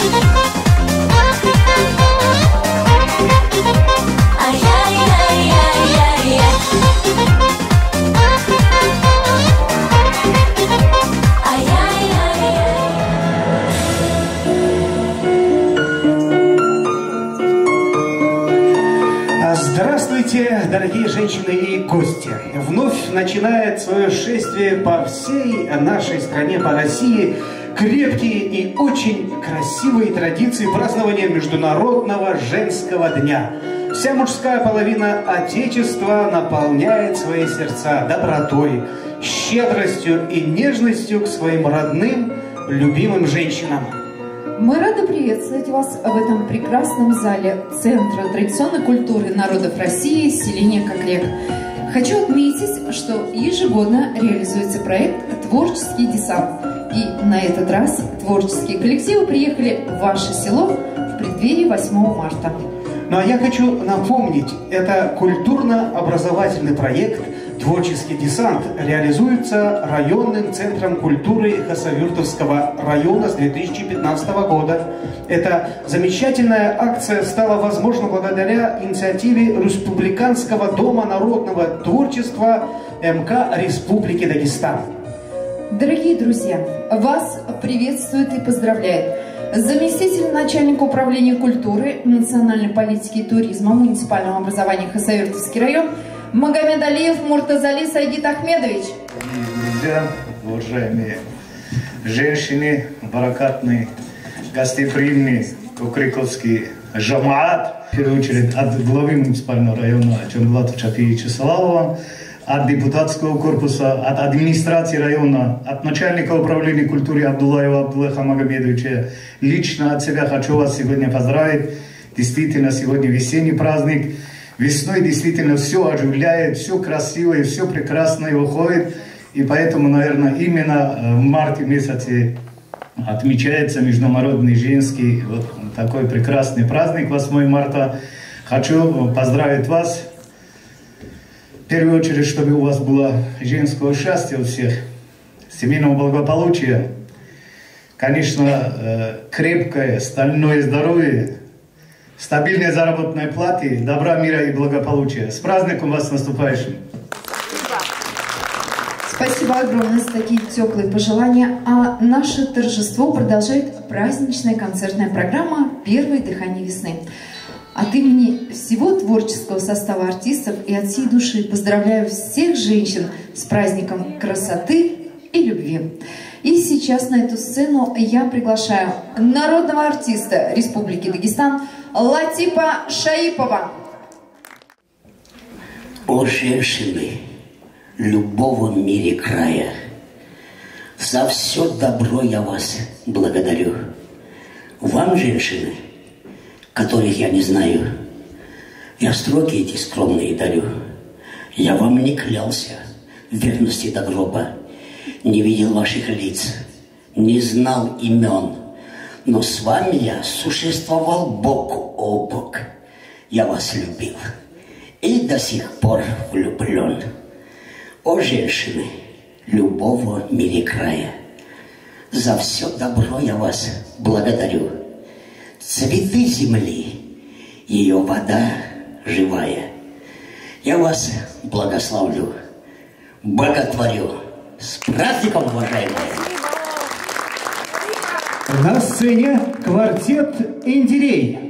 Здравствуйте, дорогие женщины и гости! Вновь начинает свое шествие по всей нашей стране, по России, крепкие и очень красивые традиции празднования Международного женского дня. Вся мужская половина Отечества наполняет свои сердца добротой, щедростью и нежностью к своим родным, любимым женщинам. Мы рады приветствовать вас в этом прекрасном зале Центра традиционной культуры народов России «Селение Кокрек». Хочу отметить, что ежегодно реализуется проект «Творческий десант». И на этот раз творческие коллективы приехали в ваше село в преддверии 8 марта. Ну а я хочу напомнить, это культурно-образовательный проект «Творческий десант» реализуется районным центром культуры Хасавюртовского района с 2015 года. Эта замечательная акция стала возможна благодаря инициативе Республиканского дома народного творчества МК Республики Дагестан. Дорогие друзья, вас приветствует и поздравляет заместитель начальника управления культуры, национальной политики и туризма муниципального образования Хасавюртовский район Магомед Алиев Муртазали Сайгид Ахмедович. Друзья, уважаемые женщины, баракатные, гостеприимные, кокрековский жамаат, в первую очередь от главы муниципального района Джамбулата Чапиевича Салавова, от депутатского корпуса, от администрации района, от начальника управления культуры Абдуллаева Абдуллаха Магомедовича. Лично от себя хочу вас сегодня поздравить. Действительно, сегодня весенний праздник. Весной действительно все оживляет, все красивое, все прекрасное выходит. И поэтому, наверное, именно в марте месяце отмечается Международный женский вот такой прекрасный праздник, 8 марта. Хочу поздравить вас. В первую очередь, чтобы у вас было женского счастья у всех, семейного благополучия. Конечно, крепкое, стальное здоровье, стабильные заработные платы, добра, мира и благополучия. С праздником вас, с наступающим! Спасибо огромное за такие теплые пожелания. А наше торжество продолжает праздничная концертная программа «Первое дыхание весны». От имени всего творческого состава артистов и от всей души поздравляю всех женщин с праздником красоты и любви. И сейчас на эту сцену я приглашаю народного артиста Республики Дагестан Латипа Шаипова. О, женщины любого в мире края, за все добро я вас благодарю. Вам, женщины, которых я не знаю, я строки эти скромные дарю. Я вам не клялся в верности до гроба, не видел ваших лиц, не знал имен, но с вами я существовал бок о бок. Я вас любил и до сих пор влюблен. О, женщины любого в мире края, за все добро я вас благодарю. Цветы земли, ее вода живая. Я вас благословлю, боготворю. С праздником, уважаемые! На сцене квартет «Индирей».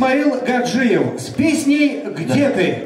Исмаил Гаджиев с песней «Где ты?».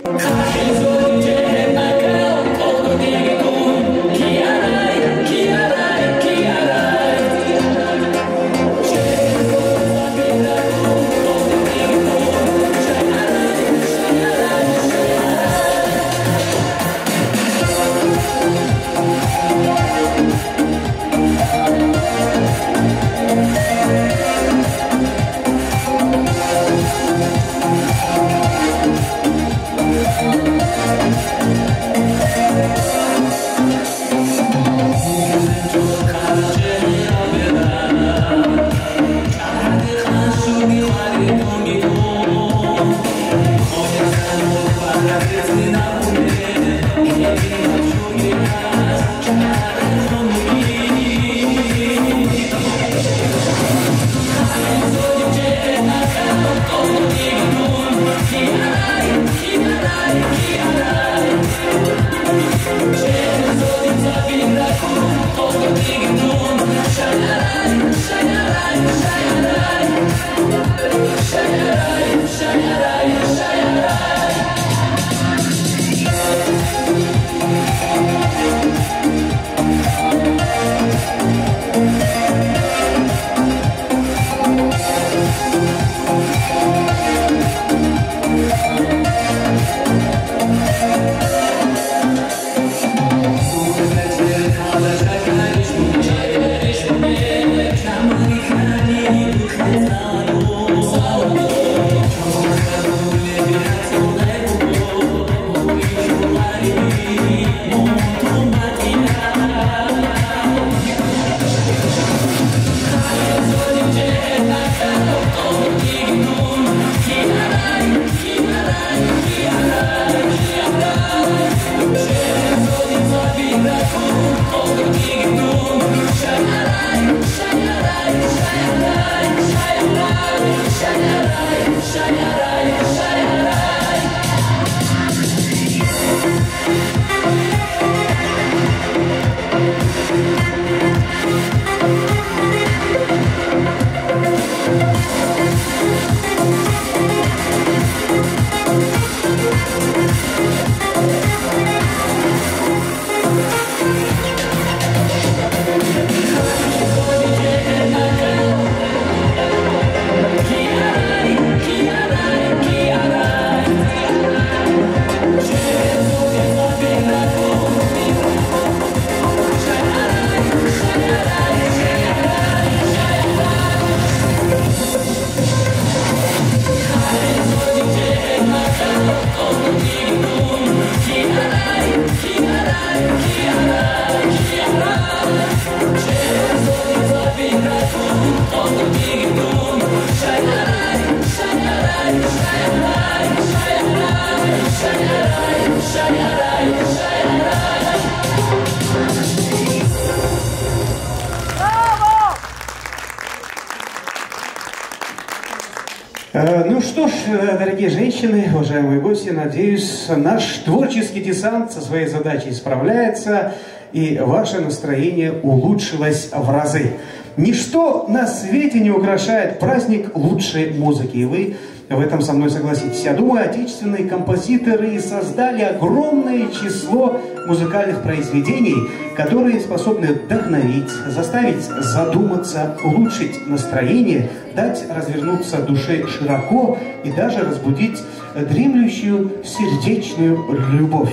Ну что ж, дорогие женщины, уважаемые гости, надеюсь, наш творческий десант со своей задачей справляется, и ваше настроение улучшилось в разы. Ничто на свете не украшает праздник лучшей музыки, и вы в этом со мной согласитесь. Я думаю, отечественные композиторы создали огромное число музыкальных произведений, которые способны вдохновить, заставить задуматься, улучшить настроение, дать развернуться душе широко и даже разбудить дремлющую сердечную любовь.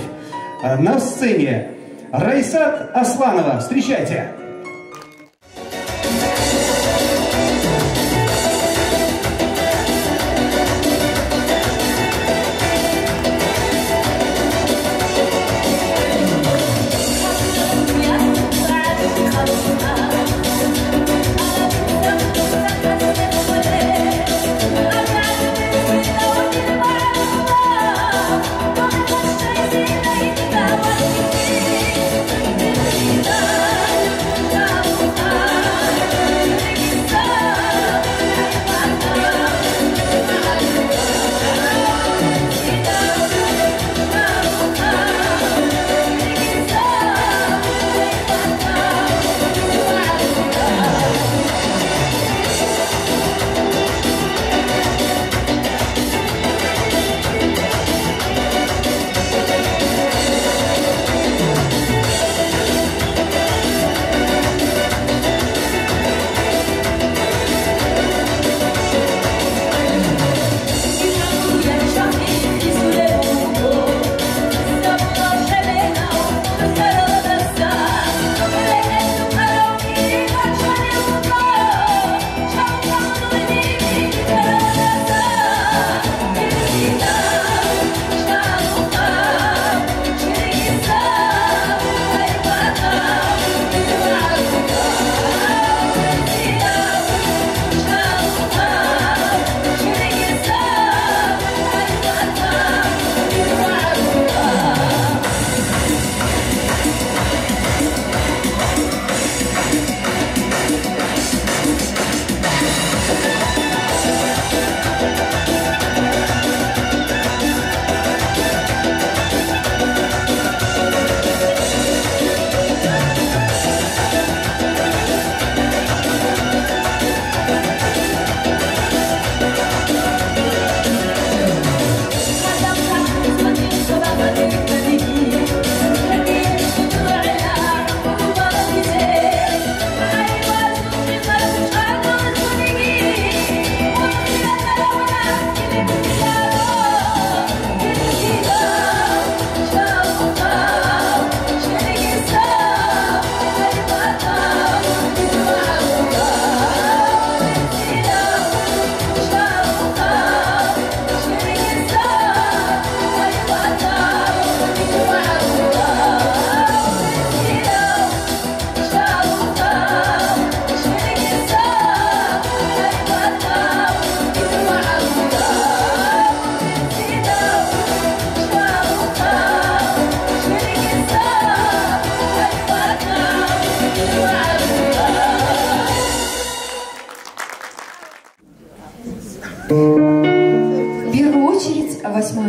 На сцене Райсат Асланова. Встречайте!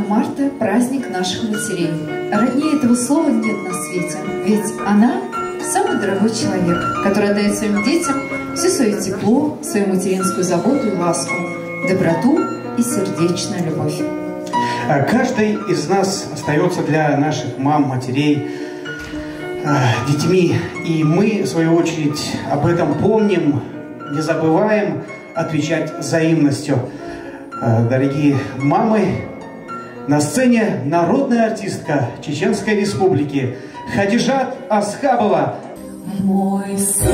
марта – праздник наших матерей. Роднее этого слова нет на свете, ведь она – самый дорогой человек, который отдает своим детям все свое тепло, свою материнскую заботу и ласку, доброту и сердечную любовь. Каждый из нас остается для наших мам, матерей, детьми. И мы, в свою очередь, об этом помним, не забываем отвечать взаимностью. Дорогие мамы, на сцене народная артистка Чеченской Республики Хадижат Асхабова. Мой сын,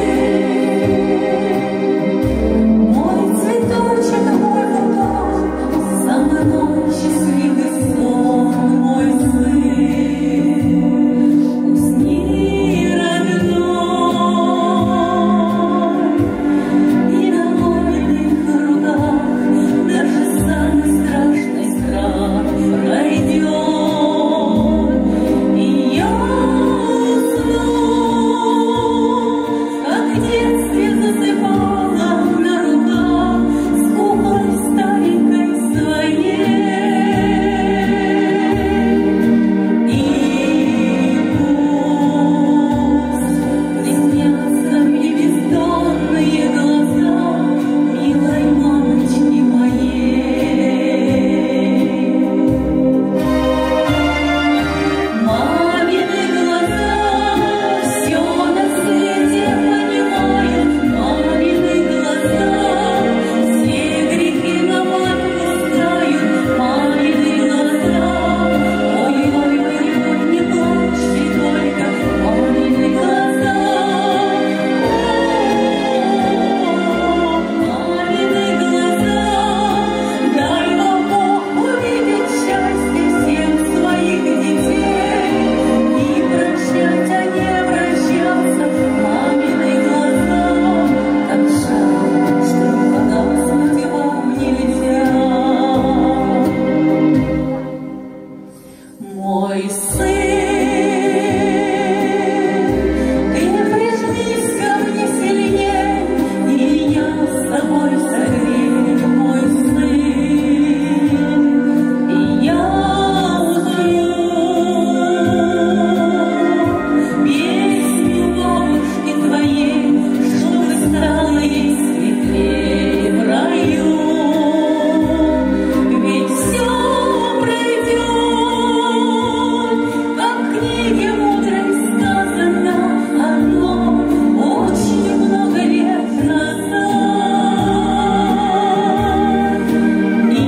мой цветочек, мой бутон, самый мой счастливый сон, мой сын, усни, родной, и на маминых руках даже самый страшный страх пройдет, и я в детстве засыпала на руках с куклой старенькой своей. И пусть приснятся мне бездонные глаза милой мамочки моей. Мамины глаза все на свете понимают, мамины глаза все грехи на мать пускают, мамины глаза, ой-ой-ой, не плачьте только, мамины глаза, мамины глаза, дай вам Бог увидеть счастье всех своих детей и прощать, а не прощаться, мамины глаза, так жаль, что погаснуть вам нельзя. Мой сын, ты прижмись ко мне сильней, и я с тобой согрею, мой сын, и я узрю песню бабушки твоей, чтобы стало ей светлее в раю. Ведь все пройдет, как в книге мудрой сказано, одно очень много лет назад. И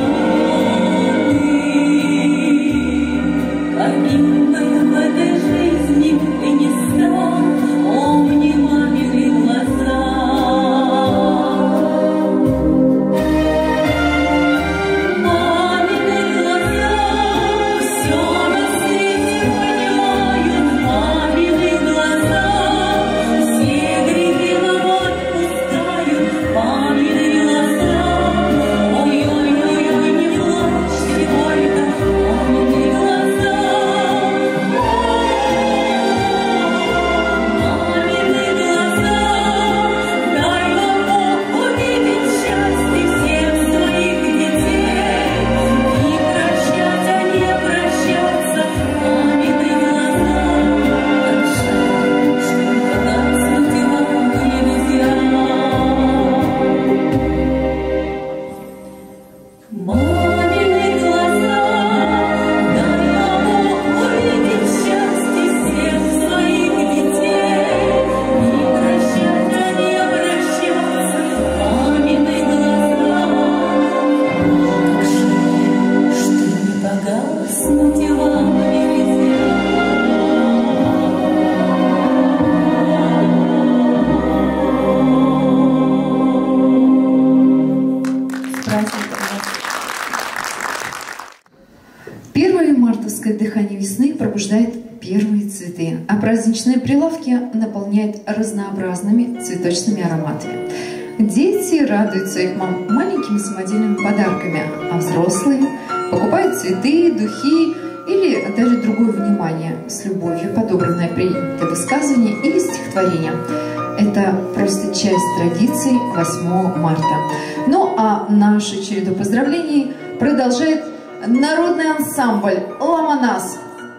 ты, каким бы в этой жизни ты не стал, помни мамины глаза. Мамины глаза все на свете понимают, мамины глаза все грехи нам отпускают, мамины глаза, ой-ой-ой, не плачьте только, мамины глаза, мамины глаза, дай вам Бог увидеть счастье всех своих детей и прощать, а не прощаться, мамины глаза, так жаль, что погаснуть вам нельзя. Мамины глаза, дай вам Бог увидеть счастье всех своих детей и прощать, а не прощаться, мамины глаза, так жаль, что не погаснуть вам нельзя. С праздником вас! Первое мартовское дыхание весны пробуждает первые цветы, а праздничные прилавки наполняет разнообразными цветочными ароматами. Дети радуют своих мам маленькими самодельными подарками, а взрослые покупают цветы, духи или даже другое внимание, с любовью подобранное принятое высказывание или стихотворение. Это просто часть традиций 8 марта. Ну а нашу череду поздравлений продолжает народный ансамбль «Ламанас».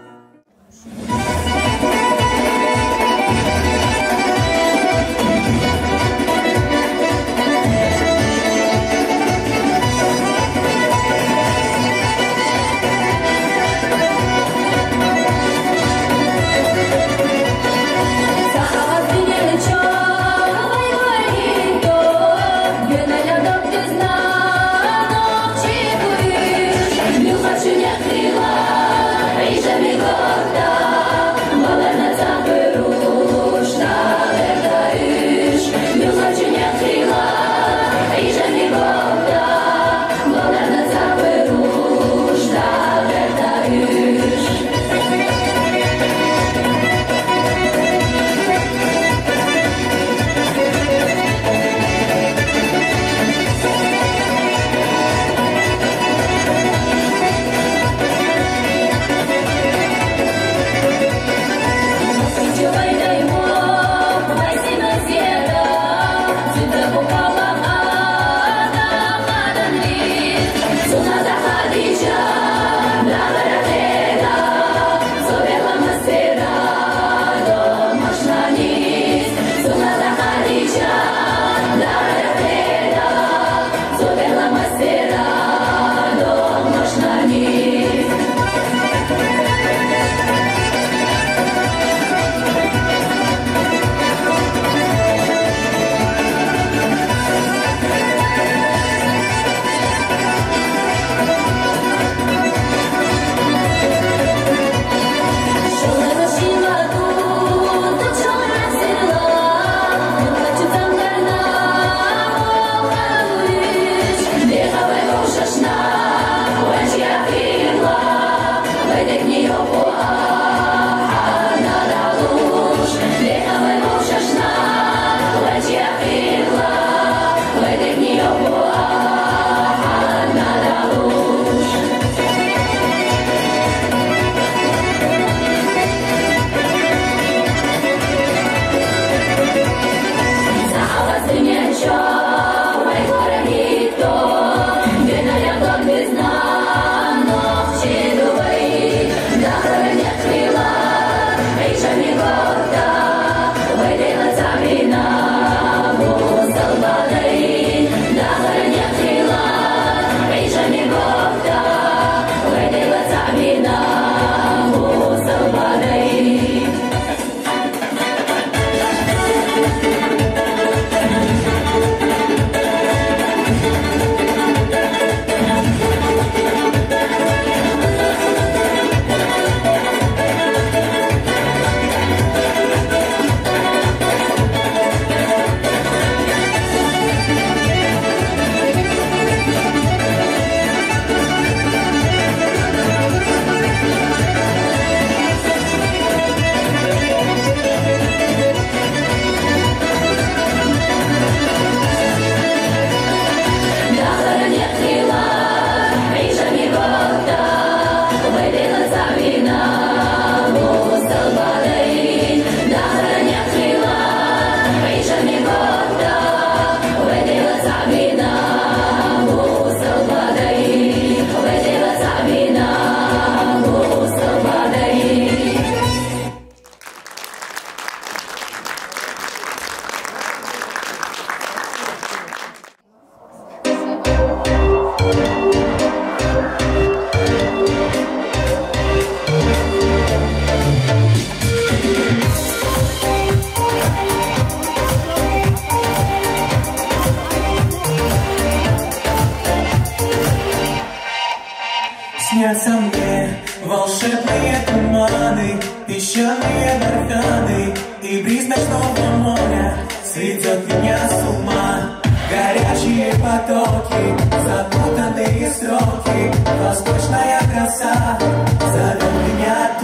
Снятся мне волшебные туманы, песчаные барханы, и бриз ночного моря сведет меня с ума. Горячие потоки, запутанные строки, восточная краса зовет меня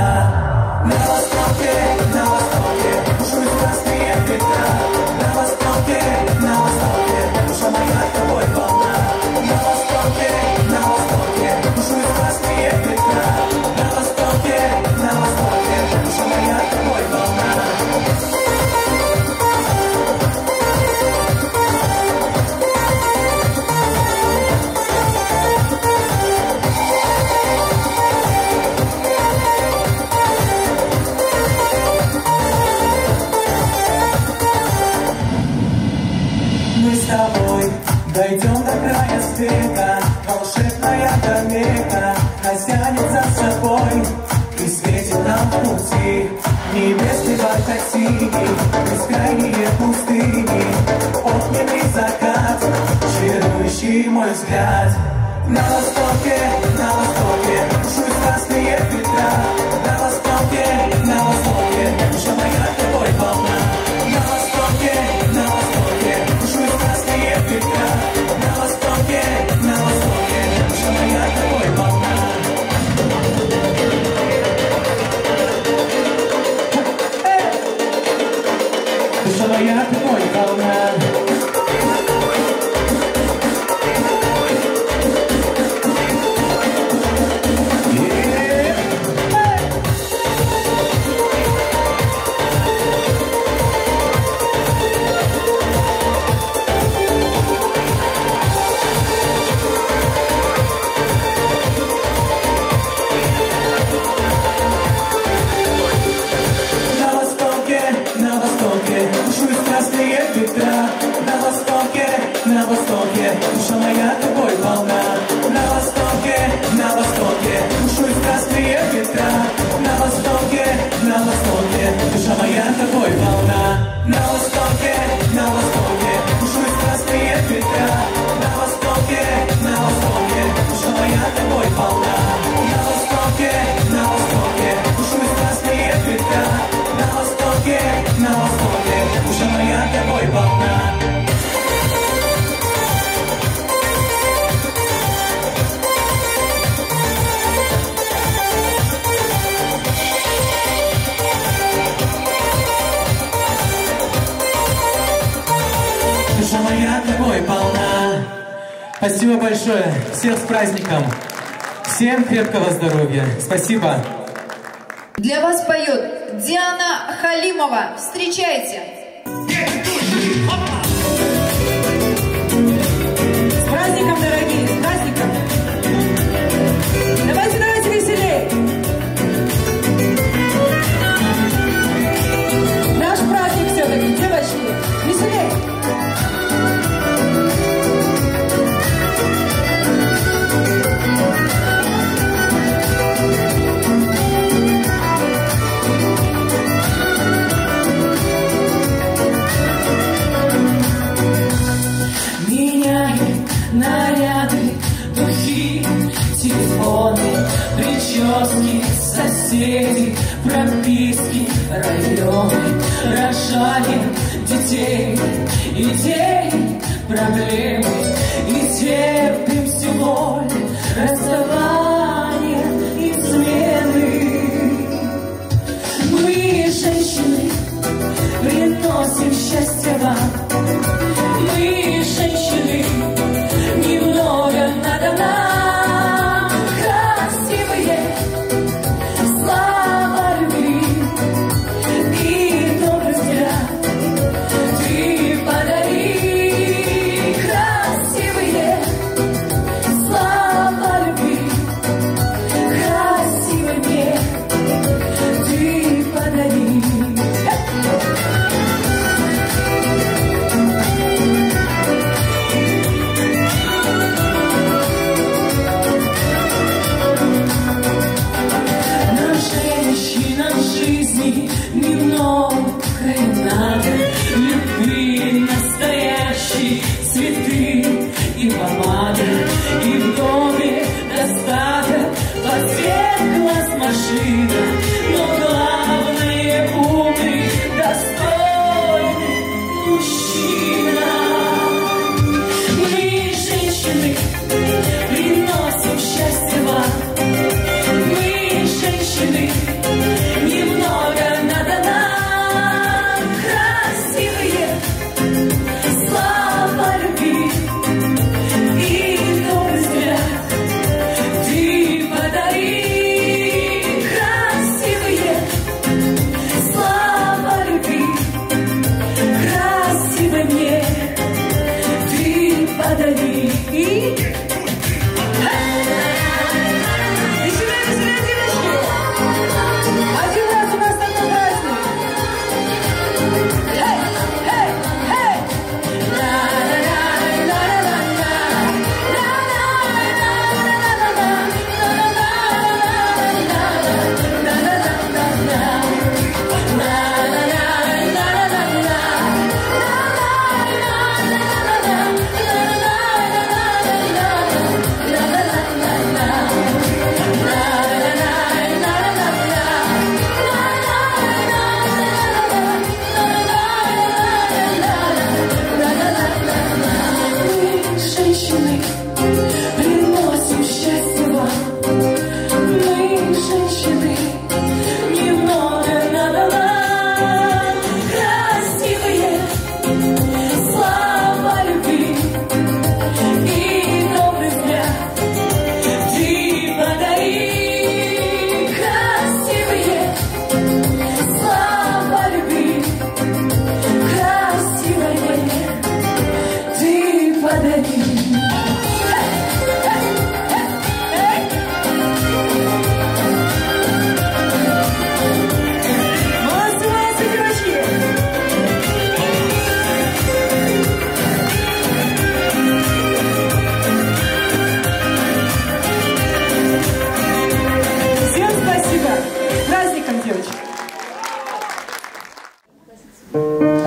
туда. На востоке, бушуют красные ветра. На востоке, душа моя тобой волна. На востоке, бушуют красные ветра. На востоке, душа моя тобой волна. света, волшебная комета нас тянет за собой и светит нам в пути. Небесный бархат синий, бескрайние пустыни, огненный закат, чарующий мой взгляд. На востоке бушуют красные ветра. На востоке душа моя тобой полна. На востоке бушуют красные ветра. На востоке душа моя тобой полна. Душа моя тобой полна. На востоке, душа моя тобой полна. На востоке, бушуют красные ветра. На востоке, душа моя тобой полна. На востоке, бушуют красные ветра. На востоке, душа моя тобой полна. На востоке, бушуют красные ветра. На востоке, душа моя тобой полна. Душа моя тобой полна. Спасибо большое. Всех с праздником. Всем крепкого здоровья. Спасибо. Для вас поет Диана Халимова. Встречайте. С праздником, дорогие, с праздником! Давайте веселей! Наш праздник все-таки, девочки, веселей! Наряды, духи, телефоны, прически, соседи, прописки, районы, рожаем детей, идей, проблемы, и терпим всего расставания и измены. Мы, женщины, приносим счастье вам. Мы, женщины, немного надо нам, красивые, слава любви и добрый взгляд ты подари. Красивые, слава любви, красивый мне ты подари. Немного надо любви, настоящие цветы и помады, и в доме достаток, во всех глаз машина, но главное умный, достойный мужчина. Мы, женщины, приносим счастье вам. Мы, женщины, немного надо нам.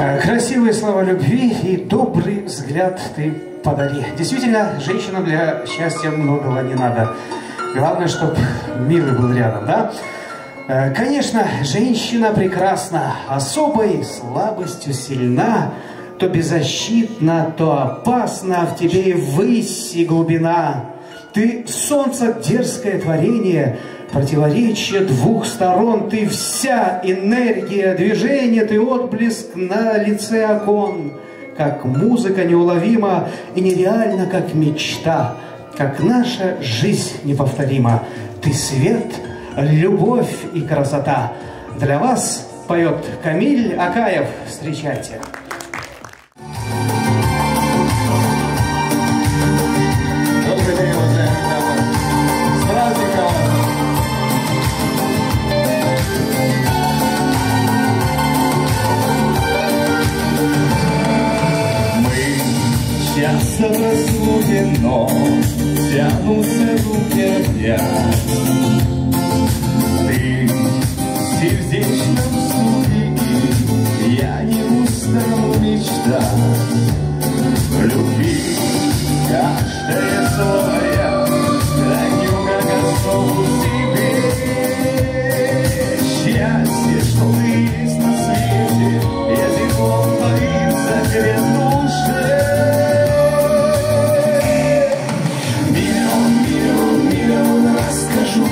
Красивые слова любви и добрый взгляд ты подари. Действительно, женщинам для счастья многого не надо. Главное, чтобы милый был рядом, да? Конечно, женщина прекрасна, особой слабостью сильна, то беззащитна, то опасна, в тебе и высь, и глубина. Ты солнце дерзкое творение, противоречие двух сторон, ты вся энергия движения, ты отблеск на лице окон, как музыка неуловима и нереальна, как мечта, как наша жизнь неповторима. Ты свет, любовь и красота. Для вас поет Камиль Акаев. Встречайте. Добрый день, уважаемые дамы. С праздником! Мы часто в разлуке, но тянутся руки опять. Ты в сердечном стуке, я не устану мечтать. Любви каждое слово я храню как основу себе. Счастье, что ты есть на свете, языком твоим согрет душе. Миллион расскажу,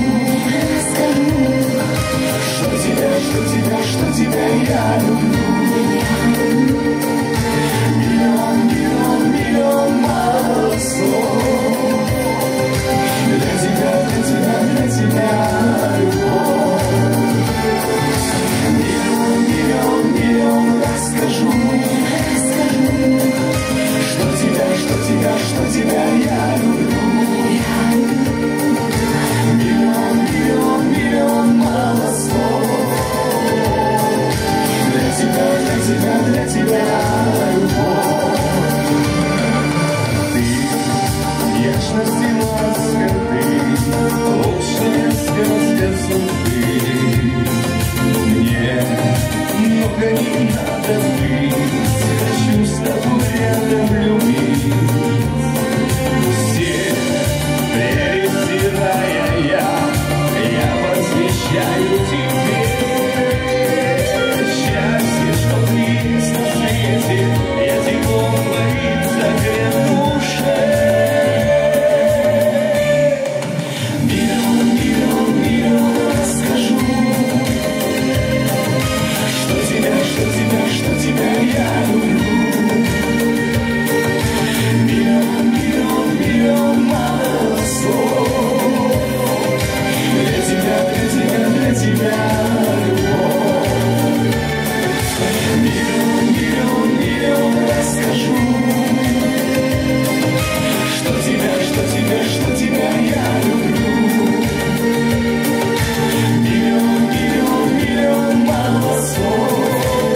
что тебя я люблю. Миллион мало слов. Для тебя любовь. Миллион расскажу, что тебя я люблю. Миллион мало слов. Для тебя любовь. Ты нежности ласка, ты лучшая сказка судьбы. Мне много не надо быть, хочу с тобой рядом любить. Все презирая я посвящаю тебе. Счастье, что ты есть на свете, я теплом твоим согрет душе. Миллион расскажу, что тебя я люблю. Миллион мало слов. Для тебя любовь. Миллион расскажу, что тебя я люблю. Миллион мало слов.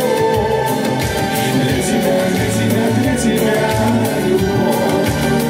Для тебя любовь.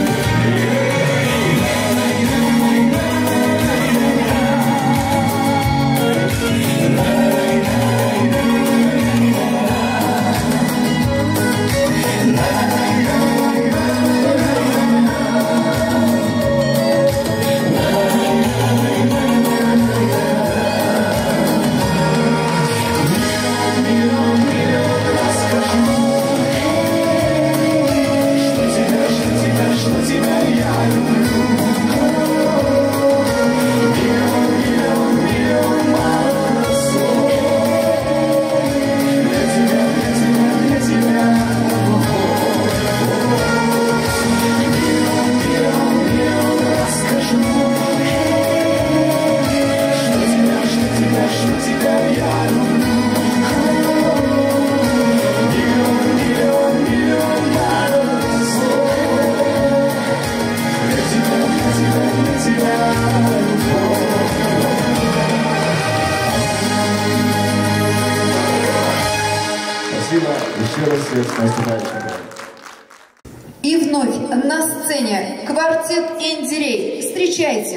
И вновь на сцене квартет Индирей. Встречайте!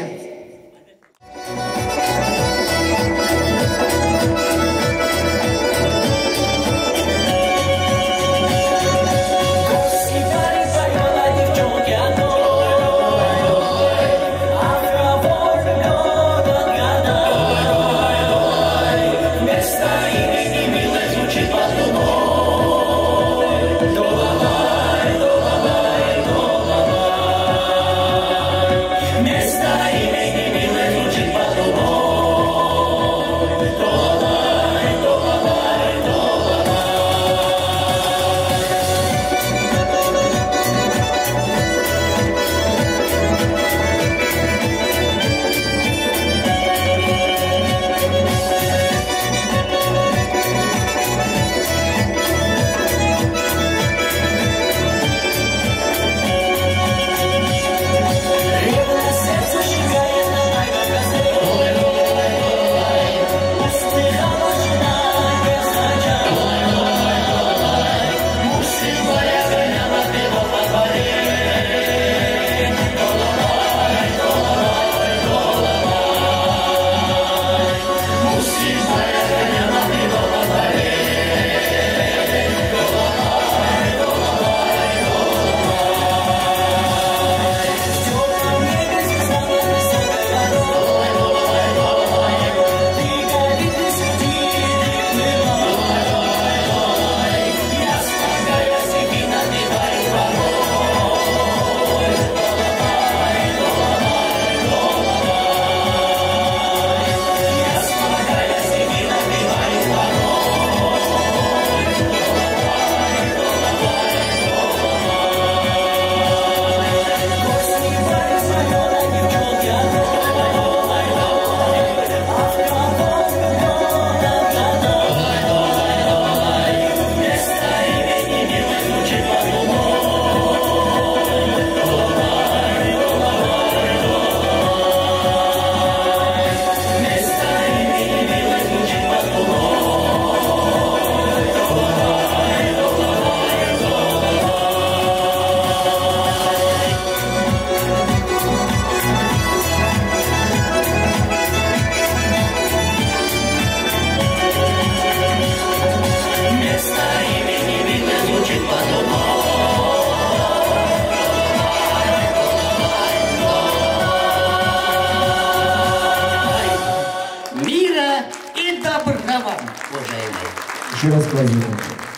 Еще раз классику.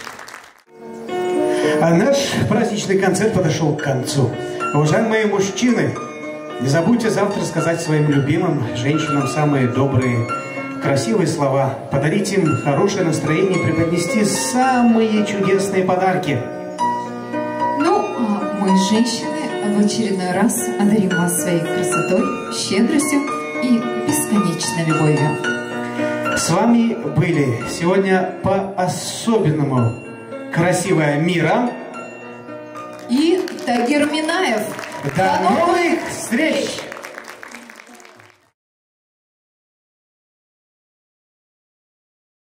А наш праздничный концерт подошел к концу. Уважаемые мужчины, не забудьте завтра сказать своим любимым женщинам самые добрые, красивые слова, подарить им хорошее настроение, преподнести самые чудесные подарки. Ну, а мы, женщины, в очередной раз одарим вас своей красотой, щедростью и бесконечной любовью. С вами были сегодня по-особенному красивая Мира и Тагир Минаев. До новых встреч!